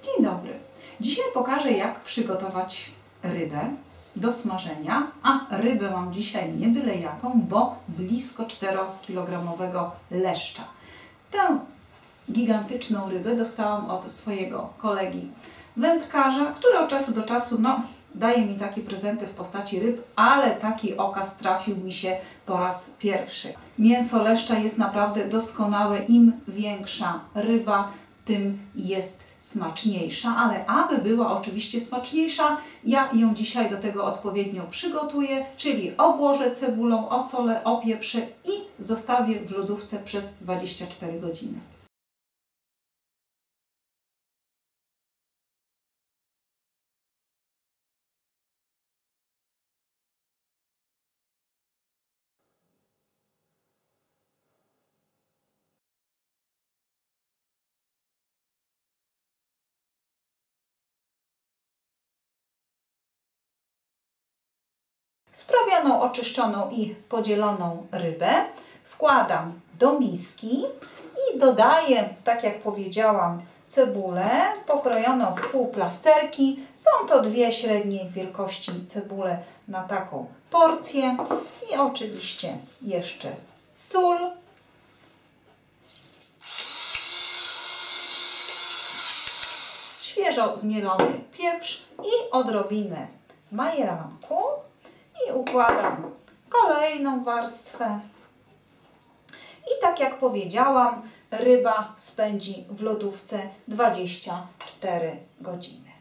Dzień dobry. Dzisiaj pokażę, jak przygotować rybę do smażenia, a rybę mam dzisiaj nie byle jaką, bo blisko 4-kilogramowego leszcza. Tę gigantyczną rybę dostałam od swojego kolegi wędkarza, który od czasu do czasu daje mi takie prezenty w postaci ryb, ale taki okaz trafił mi się po raz pierwszy. Mięso leszcza jest naprawdę doskonałe. Im większa ryba, tym jest smaczniejsza, ale aby była oczywiście smaczniejsza, ja ją dzisiaj do tego odpowiednio przygotuję, czyli obłożę cebulą, osolę, opieprzę i zostawię w lodówce przez 24 godziny. Sprawioną, oczyszczoną i podzieloną rybę wkładam do miski i dodaję, tak jak powiedziałam, cebulę pokrojoną w półplasterki. Są to dwie średniej wielkości cebule na taką porcję i oczywiście jeszcze sól, świeżo zmielony pieprz i odrobinę majeranku. I układam kolejną warstwę. I tak jak powiedziałam, ryba spędzi w lodówce 24 godziny.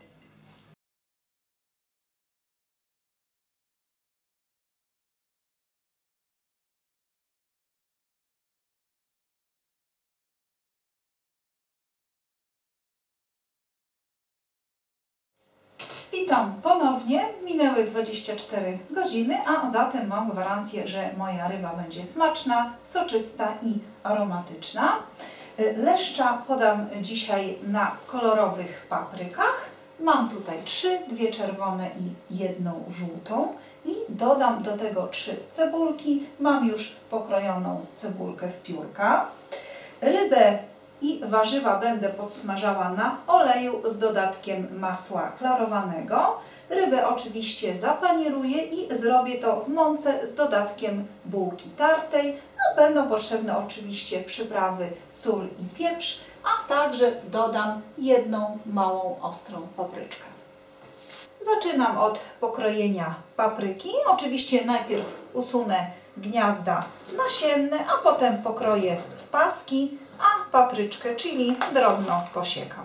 Witam ponownie. Minęły 24 godziny, a zatem mam gwarancję, że moja ryba będzie smaczna, soczysta i aromatyczna. Leszcza podam dzisiaj na kolorowych paprykach. Mam tutaj 3, 2 czerwone i 1 żółtą. I dodam do tego 3 cebulki. Mam już pokrojoną cebulkę w piórka. Rybę i warzywa będę podsmażała na oleju z dodatkiem masła klarowanego. Rybę oczywiście zapanieruję i zrobię to w mące z dodatkiem bułki tartej. Będą potrzebne oczywiście przyprawy sól i pieprz, a także dodam 1 małą ostrą papryczkę. Zaczynam od pokrojenia papryki. Oczywiście najpierw usunę gniazda nasienne, a potem pokroję w paski, a papryczkę, czyli drobno posiekam.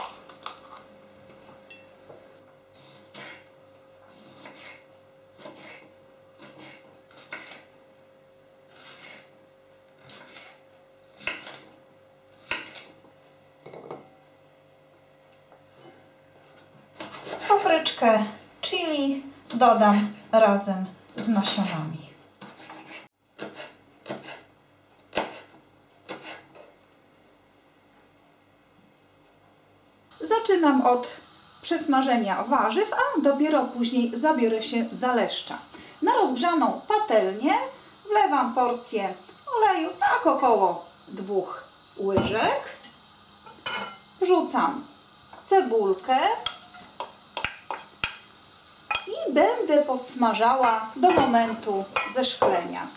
Papryczkę chili dodam razem z nasionami. Zaczynam od przesmażenia warzyw, a dopiero później zabiorę się za leszcza. Na rozgrzaną patelnię wlewam porcję oleju, tak około 2 łyżek. Wrzucam cebulkę i będę podsmażała do momentu zeschlenia.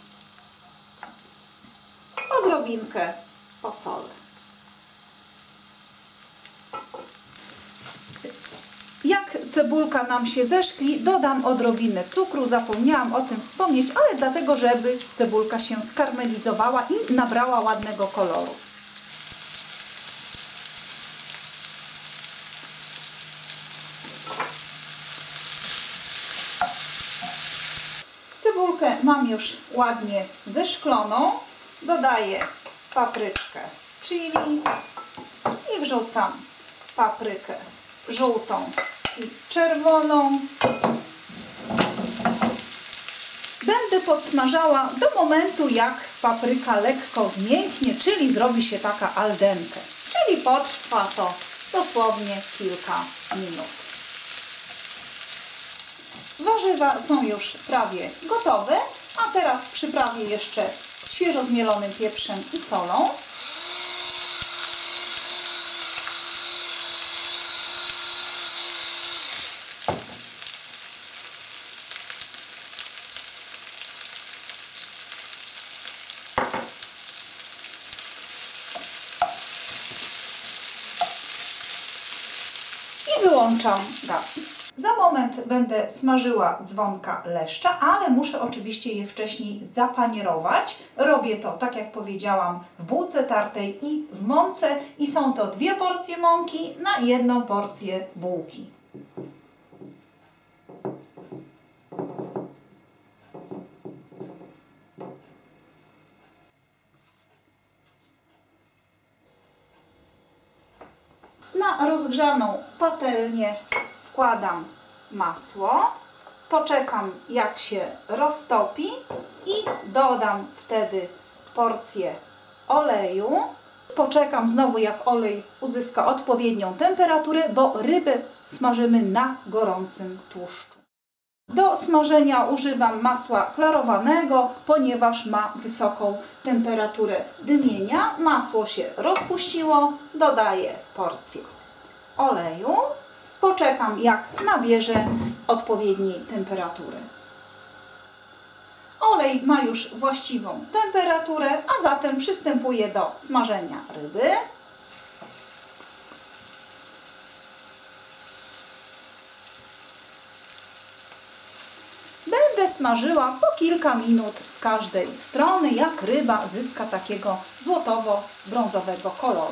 Odrobinkę posolę. Jak cebulka nam się zeschli, dodam odrobinę cukru. Zapomniałam o tym wspomnieć, ale dlatego, żeby cebulka się skarmelizowała i nabrała ładnego koloru. Cebulkę mam już ładnie zeszkloną. Dodaję papryczkę chili i wrzucam paprykę żółtą i czerwoną. Będę podsmażała do momentu, jak papryka lekko zmięknie, czyli zrobi się taka al dente. Czyli potrwa to dosłownie kilka minut. Warzywa są już prawie gotowe, a teraz przyprawię jeszcze świeżo zmielonym pieprzem i solą. wyłączam gaz. Za moment będę smażyła dzwonka leszcza, ale muszę oczywiście je wcześniej zapanierować. Robię to, tak jak powiedziałam, w bułce tartej i w mące i są to 2 porcje mąki na 1 porcję bułki. Na rozgrzaną patelnię wkładam masło, poczekam jak się roztopi i dodam wtedy porcję oleju. Poczekam znowu jak olej uzyska odpowiednią temperaturę, bo rybę smażymy na gorącym tłuszczu. Do smażenia używam masła klarowanego, ponieważ ma wysoką temperaturę dymienia. Masło się rozpuściło, dodaję porcję oleju. Poczekam jak nabierze odpowiedniej temperatury. Olej ma już właściwą temperaturę, a zatem przystępuję do smażenia ryby. Będę smażyła po kilka minut z każdej strony, jak ryba zyska takiego złotowo-brązowego koloru.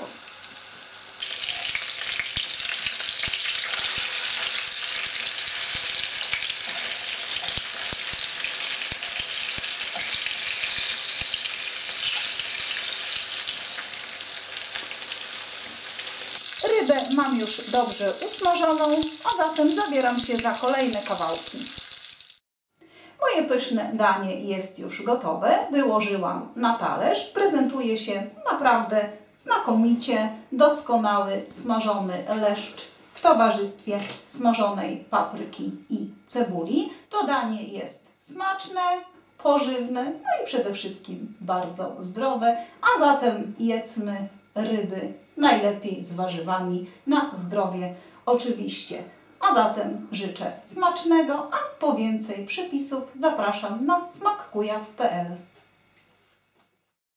Rybę mam już dobrze usmażoną, a zatem zabieram się za kolejne kawałki. Moje pyszne danie jest już gotowe. Wyłożyłam na talerz. Prezentuje się naprawdę znakomicie. Doskonały smażony leszcz w towarzystwie smażonej papryki i cebuli. To danie jest smaczne, pożywne, no i przede wszystkim bardzo zdrowe. A zatem jedzmy ryby, najlepiej z warzywami, na zdrowie oczywiście. A zatem życzę smacznego, a po więcej przepisów zapraszam na smakkujaw.pl.